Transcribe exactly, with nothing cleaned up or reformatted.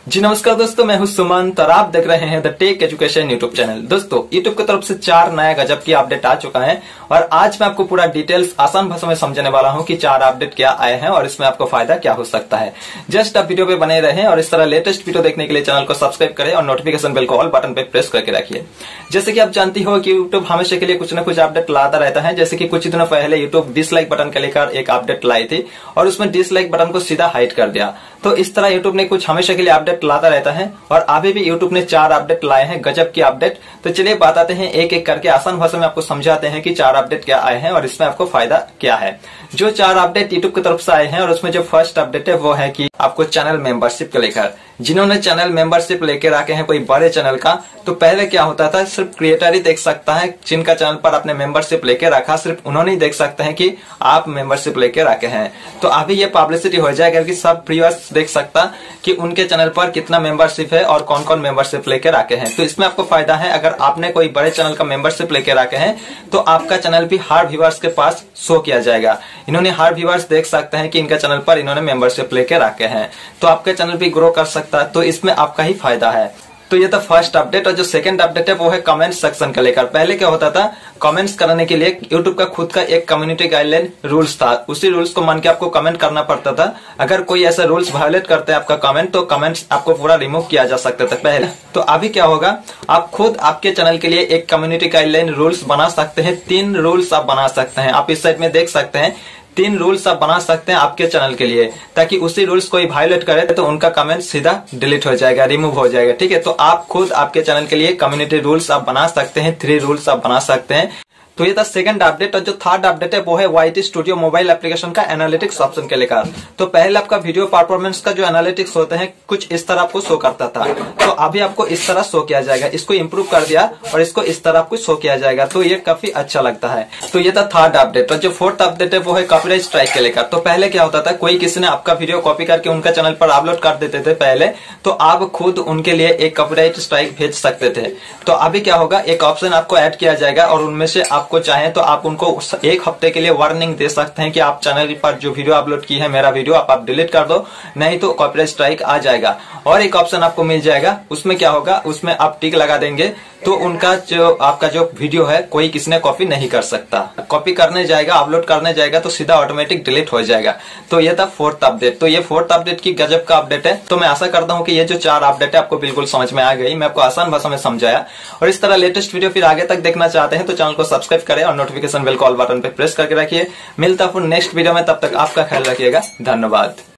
जी नमस्कार दोस्तों, मैं हूं सुमंत और आप देख रहे हैं the tech education YouTube channel. दोस्तों यूट्यूब की तरफ से चार नया गजब की अपडेट आ चुका है और आज मैं आपको पूरा डिटेल्स आसान भाषा में समझाने वाला हूं कि चार अपडेट क्या आए हैं और इसमें आपको फायदा क्या हो सकता है। जस्ट आप वीडियो पे बने रहें और इस तरह लेटेस्ट वीडियो देखने के लिए चैनल को सब्सक्राइब करें और नोटिफिकेशन बेल को ऑल बटन पे प्रेस करके रखिए। जैसे कि आप जानती हो कि यूट्यूब हमेशा के लिए कुछ न कुछ अपडेट लाता रहता है। जैसे कि कुछ दिनों पहले यूट्यूब डिसलाइक बटन के लेकर एक अपडेट लाई थी और उसमें डिसलाइक बटन को सीधा हाइड कर दिया। तो इस तरह यूट्यूब ने कुछ हमेशा के लिए अपडेट लाता रहता है और अभी भी यूट्यूब ने चार अपडेट लाए हैं, गजब की अपडेट। तो चलिए बताते हैं एक एक करके, आसान भाषा में आपको समझाते हैं कि चार अपडेट क्या आए हैं और इसमें आपको फायदा क्या है। जो चार अपडेट यूट्यूब की तरफ से आए हैं और उसमें जो फर्स्ट अपडेट है वो है कि आपको चैनल मेंबरशिप को लेकर, जिन्होंने चैनल मेंबरशिप लेकर आके हैं कोई बड़े चैनल का, तो पहले क्या होता था सिर्फ क्रिएटर ही देख सकता है जिनका चैनल पर आपने मेंबरशिप लेके रखा, सिर्फ उन्होंने ही देख सकते हैं कि आप मेंबरशिप लेके रखे हैं। तो अभी ये पब्लिसिटी हो जाएगा कि सब व्यूअर्स देख सकता कि उनके चैनल पर कितना मेंबरशिप है और कौन कौन मेंबरशिप लेके रखे हैं। तो इसमें आपको फायदा है, अगर आपने कोई बड़े चैनल का मेंबरशिप लेके रखे हैं तो आपका चैनल भी हर व्यूअर्स के पास शो किया जाएगा। इन्होंने हर व्यूअर्स देख सकते हैं कि इनका चैनल पर इन्होंने मेंबरशिप लेके रखे हैं, तो आपका चैनल भी ग्रो कर सकता है। तो इसमें आपका ही फायदा है। तो ये तो फर्स्ट अपडेट। और जो सेकंड अपडेट है वो है कमेंट सेक्शन का लेकर। पहले क्या होता था, कमेंट्स करने के लिए यूट्यूब का खुद का एक कम्युनिटी गाइडलाइन रूल्स था, उसी रूल्स को मान के आपको कमेंट करना पड़ता था। अगर कोई ऐसा रूल्स वायलेट करते हैं आपका कमेंट, तो कमेंट्स आपको पूरा रिमूव किया जा सकता था पहले। तो अभी क्या होगा, आप खुद आपके चैनल के लिए एक कम्युनिटी गाइडलाइन रूल्स बना सकते हैं। तीन रूल्स आप बना सकते हैं, आप इस साइड में देख सकते हैं। तीन रूल्स आप बना सकते हैं आपके चैनल के लिए, ताकि उसी रूल्स कोई वायलेट करे तो उनका कमेंट सीधा डिलीट हो जाएगा, रिमूव हो जाएगा। ठीक है, तो आप खुद आपके चैनल के लिए कम्युनिटी रूल्स आप बना सकते हैं, थ्री रूल्स आप बना सकते हैं। तो ये था सेकंड अपडेट। और जो थर्ड अपडेट है वो है Y T studio mobile application का एनालिटिक्स ऑप्शन के लेकर। तो पहले आपका वीडियो परफॉर्मेंस का जो एनालिटिक्स होते हैं कुछ इस तरह आपको शो करता था, तो अभी आपको इस तरह शो किया जाएगा। इसको इम्प्रूव कर दिया और इसको इस तरह आपको शो किया जाएगा, तो ये काफी अच्छा लगता है। तो ये था थर्ड अपडेट। और जो फोर्थ अपडेट है वो है कॉपीराइट स्ट्राइक के लेकर। तो पहले क्या होता था, कोई किसी ने आपका वीडियो कॉपी करके उनका चैनल पर अपलोड कर देते थे पहले, तो आप खुद उनके लिए एक कॉपीराइट स्ट्राइक भेज सकते थे। तो अभी क्या होगा, एक ऑप्शन आपको ऐड किया जाएगा और उनमें से आपको चाहे तो आप उनको एक हफ्ते के लिए वार्निंग दे सकते हैं कि आप चैनल पर जो वीडियो अपलोड की है मेरा वीडियो आप, आप डिलीट कर दो, नहीं तो कॉपीराइट स्ट्राइक आ जाएगा। और एक ऑप्शन आपको मिल जाएगा, उसमें क्या होगा, उसमें आप टिक लगा देंगे तो उनका जो आपका जो वीडियो है कोई किसी ने कॉपी नहीं कर सकता। कॉपी करने जाएगा, अपलोड करने जाएगा तो सीधा ऑटोमेटिक डिलीट हो जाएगा। तो ये था फोर्थ अपडेट। तो ये फोर्थ अपडेट की गजब का अपडेट है। तो मैं आशा करता हूँ कि ये जो चार अपडेट है आपको बिल्कुल समझ में आ गई। मैं आपको आसान भाषा में समझाया और इस तरह लेटेस्ट वीडियो फिर आगे तक देखना चाहते हैं तो चैनल को सब्सक्राइब करें और नोटिफिकेशन बेल को ऑल बटन पे प्रेस करके रखिए। मिलता हूँ नेक्स्ट वीडियो में, तब तक आपका ख्याल रखिएगा। धन्यवाद।